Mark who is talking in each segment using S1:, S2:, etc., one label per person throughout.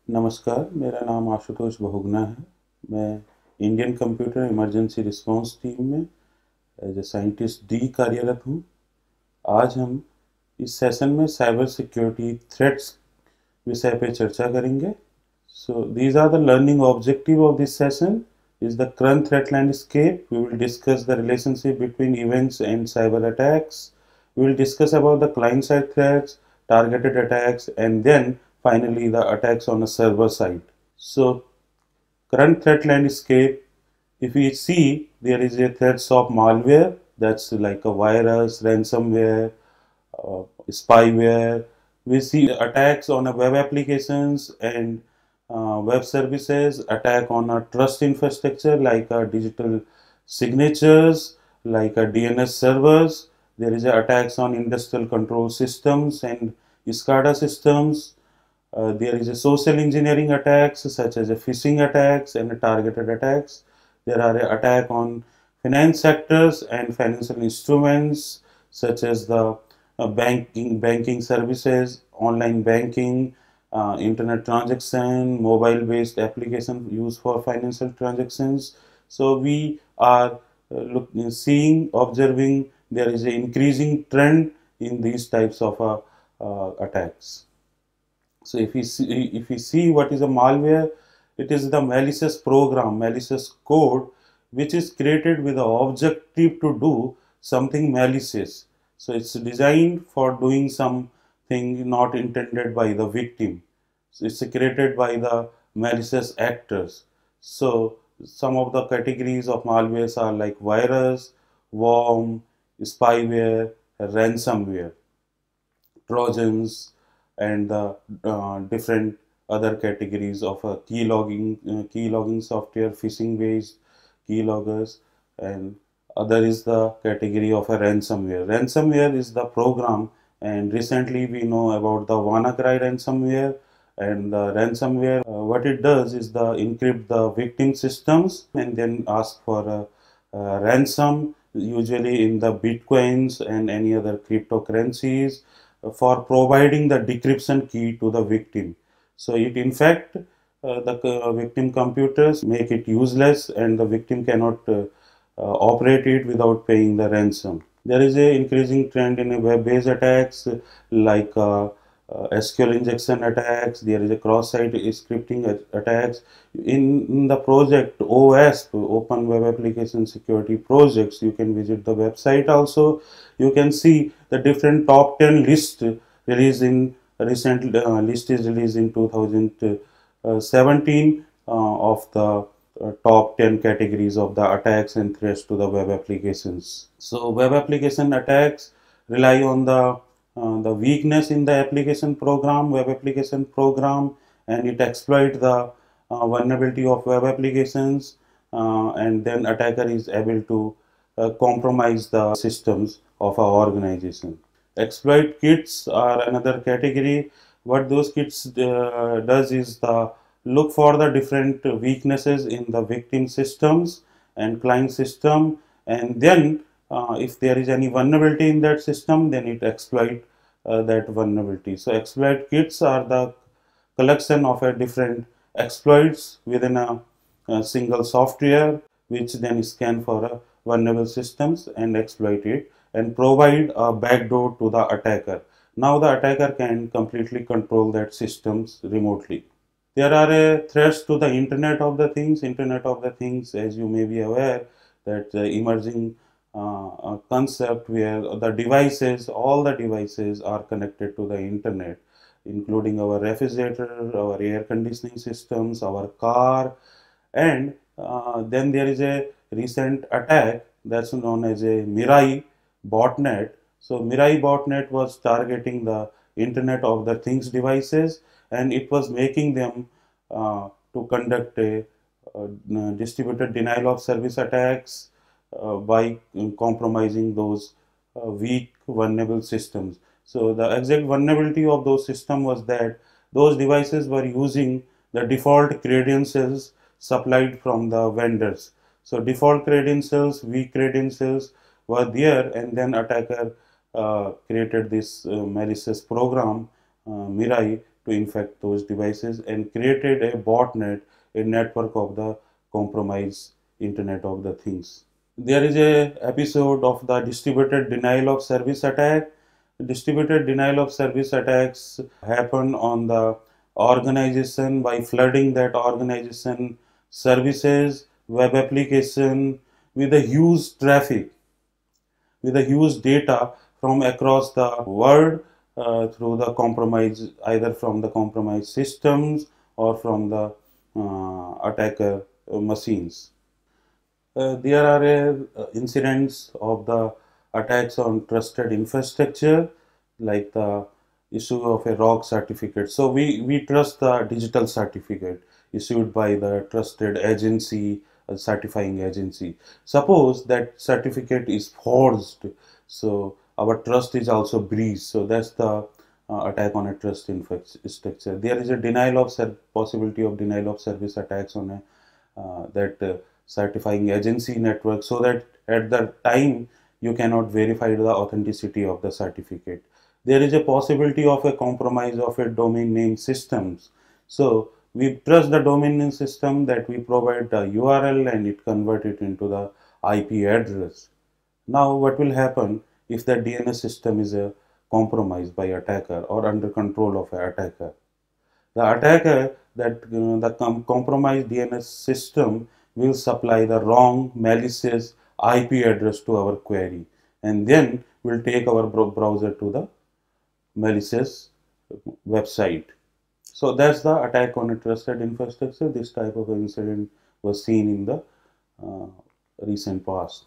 S1: नमस्कार, मेरा नाम आशुतोष बहुगुणा है। मैं Indian computer emergency response team में एज ए साइंटिस्ट डी कार्यरत हूँ। आज हम इस सेशन में साइबर सिक्योरिटी थ्रेट्स विषय पे चर्चा करेंगे। So these are the learning objective of this session is the current threat landscape. We will discuss the relationship between events and cyber attacks. We will discuss about the client side threats, targeted attacks, and then finally the attacks on the server side. So current threat landscape, if we see there is a threats of malware, that's like a virus, ransomware, spyware. We see attacks on a web applications and web services, attack on a trust infrastructure like digital signatures, like DNS servers. There is attacks on industrial control systems and SCADA systems. There is a social engineering attacks such as phishing attacks and targeted attacks. There are attack on finance sectors and financial instruments such as the banking services, online banking, internet transaction, mobile-based application used for financial transactions. So we are seeing, observing there is an increasing trend in these types of attacks. So if we see what is a malware, it is the malicious program, malicious code, which is created with the objective to do something malicious. So it's designed for doing something not intended by the victim. So it's created by the malicious actors. So some of the categories of malwares are like virus, worm, spyware, ransomware, trojans, and the different other categories of key logging software, phishing based keyloggers, and other is the category of a ransomware. Ransomware is the program, and recently we know about the WannaCry ransomware. And the ransomware, what it does is the encrypt the victim systems and then ask for a ransom, usually in the bitcoins and any other cryptocurrencies, for providing the decryption key to the victim. So it in fact the victim computers make it useless and the victim cannot operate it without paying the ransom. There is a increasing trend in web-based attacks like SQL injection attacks. There is a cross-site scripting attacks. In the project OWASP, Open Web Application Security Projects, you can visit the website also. You can see the different top 10 list released in recent list is released in 2017 of the top 10 categories of the attacks and threats to the web applications. So web application attacks rely on the weakness in the application program, web application program, and it exploit the vulnerability of web applications, and then attacker is able to compromise the systems of our organization. Exploit kits are another category. What those kits does is the look for the different weaknesses in the victim systems and client system, and then if there is any vulnerability in that system, then it exploit that vulnerability. So exploit kits are the collection of a different exploits within a single software, which then scan for vulnerable systems and exploit it and provide a backdoor to the attacker. Now the attacker can completely control that systems remotely. There are threats to the Internet of the Things. Internet of the Things, as you may be aware, that emerging concept where the devices, all the devices are connected to the Internet, including our refrigerator, our air conditioning systems, our car, and then there is a recent attack that's known as a Mirai botnet. So Mirai botnet was targeting the Internet of the Things devices, and it was making them to conduct a distributed denial of service attacks by compromising those weak vulnerable systems. So the exact vulnerability of those systems was that those devices were using the default credentials supplied from the vendors. So default credentials, weak credentials were there, and then attacker created this malicious program Mirai to infect those devices and created a botnet, a network of the compromised Internet of the Things. There is a episode of the distributed denial of service attack. Distributed denial of service attacks happen on the organization by flooding that organization services, web application with a huge traffic, with a huge data from across the world through the compromise, either from the compromised systems or from the attacker machines. There are incidents of the attacks on trusted infrastructure, like the issue of a ROG certificate. So we trust the digital certificate issued by the trusted agency, a certifying agency. Suppose that certificate is forged, so our trust is also breached. So that's the attack on a trust infrastructure. There is a possibility of denial of service attacks on a that certifying agency network, so that at the time you cannot verify the authenticity of the certificate. There is a possibility of a compromise of a domain name systems. So we trust the domain name system that we provide the URL and it convert it into the IP address. Now what will happen if the DNS system is compromised by attacker or under control of an attacker? The attacker that the compromised DNS system will supply the wrong malicious IP address to our query, and then will take our browser to the malicious website. So that's the attack on a trusted infrastructure. This type of incident was seen in the recent past.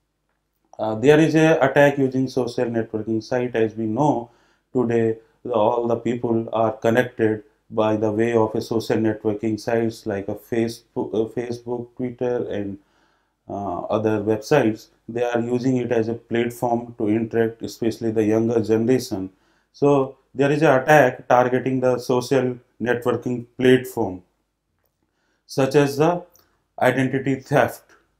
S1: There is a attack using social networking site. As we know today, all the people are connected by the way of a social networking sites like a Facebook, Twitter, and other websites. They are using it as a platform to interact, especially the younger generation. So there is an attack targeting the social networking platform, such as the identity theft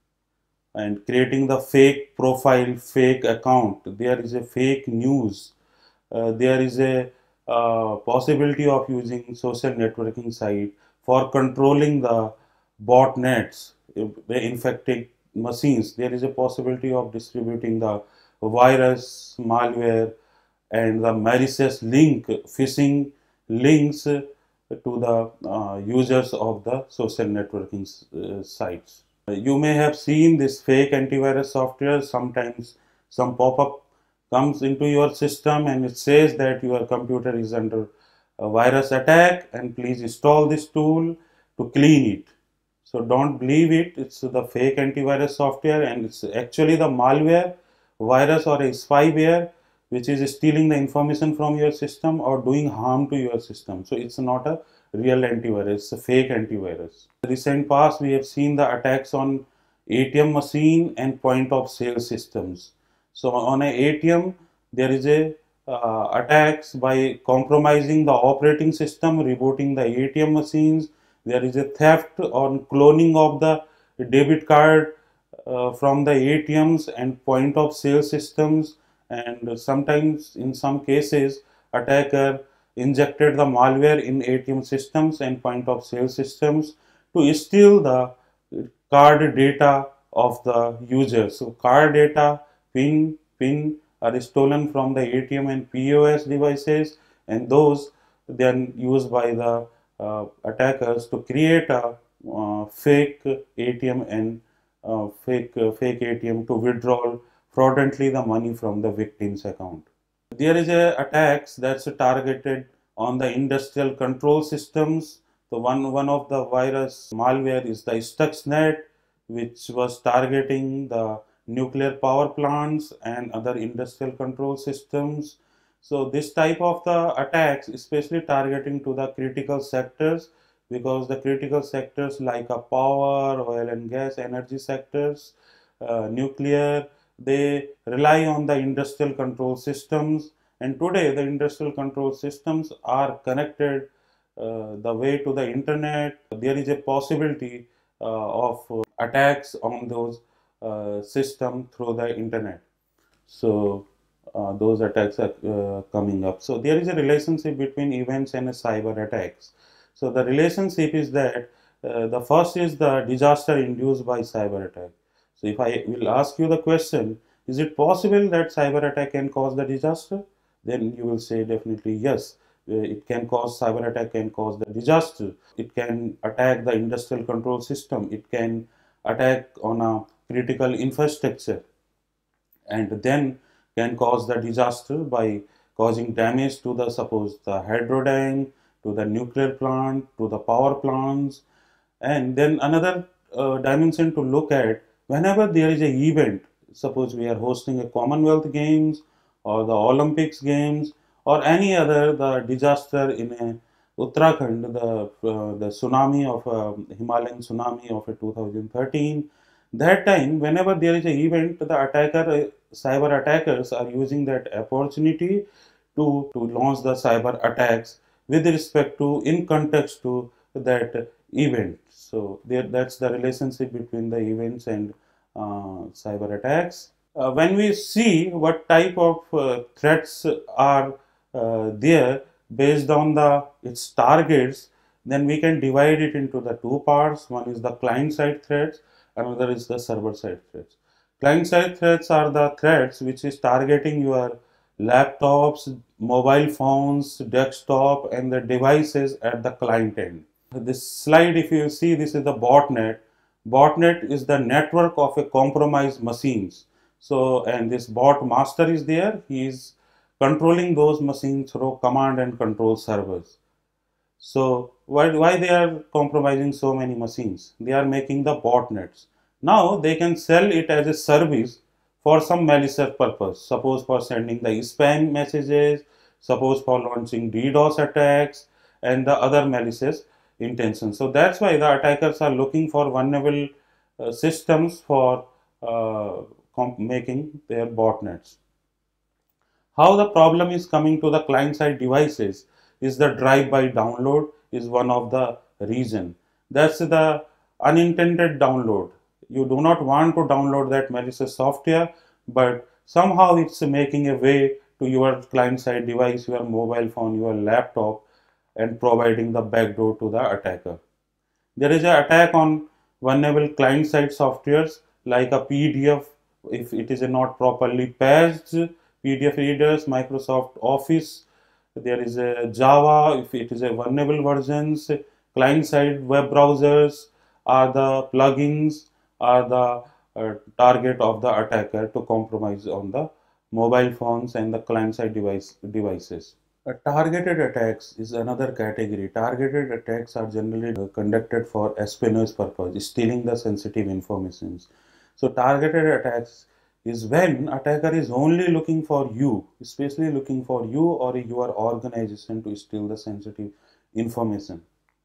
S1: and creating the fake profile, fake account. There is a fake news. There is a possibility of using social networking site for controlling the botnets, the infected machines. There is a possibility of distributing the virus, malware, and the malicious phishing links to the users of the social networking sites. You may have seen this fake antivirus software. Sometimes some pop-up comes into your system and it says that your computer is under a virus attack and please install this tool to clean it. So don't believe it. It's the fake antivirus software and it's actually the malware, virus, or a spyware which is stealing the information from your system or doing harm to your system. So it's not a real antivirus, it's a fake antivirus. In the recent past, we have seen the attacks on ATM machine and point of sale systems. So on a ATM, there is a attacks by compromising the operating system, rebooting the ATM machines. There is a theft on cloning of the debit card from the ATMs and point of sale systems, and sometimes in some cases attacker injected the malware in ATM systems and point of sale systems to steal the card data of the user. So card data, PIN are stolen from the ATM and POS devices, and those then used by the attackers to create a fake ATM and fake ATM to withdraw fraudulently the money from the victim's account. There is a attacks that's targeted on the industrial control systems. So one of the virus malware is the Stuxnet, which was targeting the nuclear power plants and other industrial control systems. So this type of the attacks, especially targeting to the critical sectors, because the critical sectors like a power, oil and gas, energy sectors, nuclear, they rely on the industrial control systems, and today the industrial control systems are connected the way to the internet. There is a possibility of attacks on those systems through the internet. So those attacks are coming up. So there is a relationship between events and cyber attacks. So the relationship is that the first is the disaster induced by cyber attack. So if I will ask you the question, is it possible that cyber attack can cause the disaster? Then you will say definitely yes. It can cause cyber attack can cause the disaster. It can attack the industrial control system. It can attack on a critical infrastructure, and then can cause the disaster by causing damage to the suppose the hydro dam, to the nuclear plant, to the power plants. And then another dimension to look at, whenever there is a event, suppose we are hosting a Commonwealth Games or the Olympics Games or any other the disaster in a Uttarakhand, the tsunami of Himalayan tsunami of 2013. That time, whenever there is an event, the cyber attackers are using that opportunity to launch the cyber attacks with respect to in context to that event. So that's the relationship between the events and cyber attacks. When we see what type of threats are there based on the its targets, then we can divide it into the two parts. One is the client side threats, another is the server side threats. Client side threats are the threats which is targeting your laptops, mobile phones, desktop, and the devices at the client end. This slide, if you see, this is the botnet. Botnet is the network of a compromised machines. So, and this bot master is there. He is controlling those machines through command and control servers. So, why they are compromising so many machines? They are making the botnets. Now, they can sell it as a service for some malicious purpose. Suppose for sending the spam messages, suppose for launching DDoS attacks and the other malicious intentions. So that's why the attackers are looking for vulnerable systems for making their botnets. How the problem is coming to the client side devices is the drive-by download is one of the reason. That's the unintended download. You do not want to download that malicious software, but somehow it's making a way to your client side device, your mobile phone, your laptop, and providing the backdoor to the attacker. There is an attack on vulnerable client side softwares like a PDF if it is not properly patched, PDF readers, Microsoft Office. There is a Java if it is a vulnerable versions, client side web browsers are the plugins are the target of the attacker to compromise on the mobile phones and the client side devices. Targeted attacks is another category. Targeted attacks are generally conducted for espionage purpose, stealing the sensitive information. So targeted attacks is when attacker is only looking for you, especially looking for you or your organization to steal the sensitive information.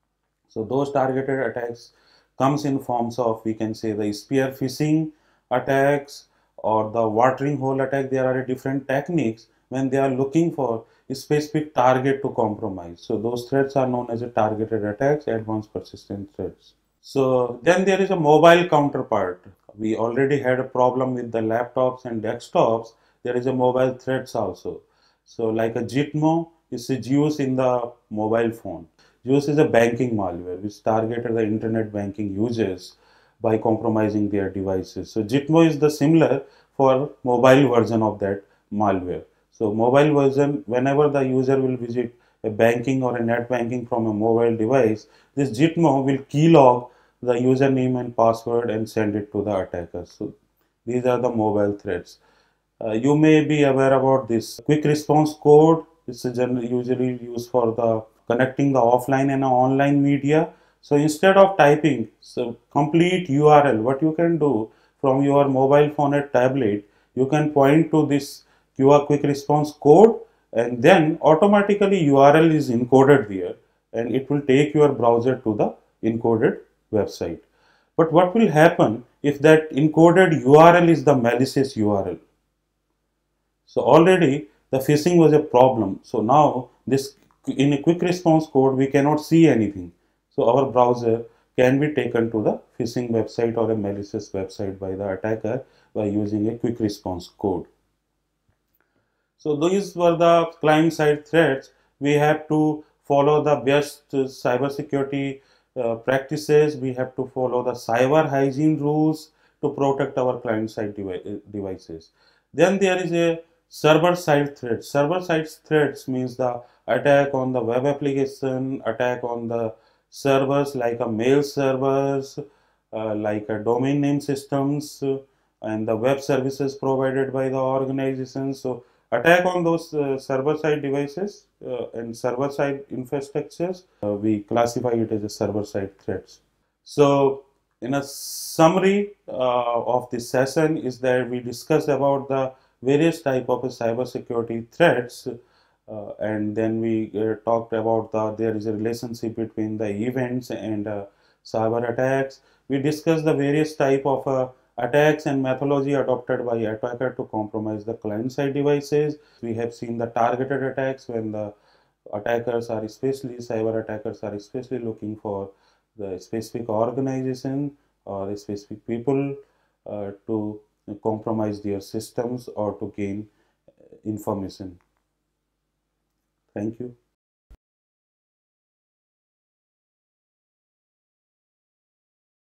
S1: So those targeted attacks comes in forms of, we can say, the spear phishing attacks or the watering hole attack. There are different techniques when they are looking for a specific target to compromise. So those threats are known as a targeted attacks, advanced persistent threats. So then there is a mobile counterpart. We already had a problem with the laptops and desktops. There is a mobile threats also. So like a Gitmo is used in the mobile phone. JUICE is a banking malware which targeted the internet banking users by compromising their devices. So Gitmo is the similar for mobile version of that malware. So mobile version, whenever the user will visit a banking or a net banking from a mobile device, this Gitmo will keylog the username and password and send it to the attacker. So these are the mobile threats. You may be aware about this quick response code. It's usually used for the connecting the offline and online media. So instead of typing complete URL, what you can do from your mobile phone or tablet, you can point to this QR quick response code, and then automatically URL is encoded there, and it will take your browser to the encoded website. But what will happen if that encoded URL is the malicious URL? So already the phishing was a problem. So now this in a quick response code we cannot see anything. So our browser can be taken to the phishing website or a malicious website by the attacker by using a quick response code. So these were the client-side threats. We have to follow the best cybersecurity practices. We have to follow the cyber hygiene rules to protect our client-side devices. Then there is a server-side threat. Server-side threats means the attack on the web application, attack on the servers like a mail servers, like a domain name systems, and the web services provided by the organization. So attack on those server-side devices and server-side infrastructures, we classify it as a server-side threats. So, in a summary of this session is that we discussed about the various type of cybersecurity threats, and then we talked about there is a relationship between the events and cyber attacks. We discussed the various type of attacks and methodology adopted by attacker to compromise the client-side devices. We have seen the targeted attacks when the attackers are especially cyber attackers are especially looking for the specific organization or specific people to compromise their systems or to gain information. Thank you.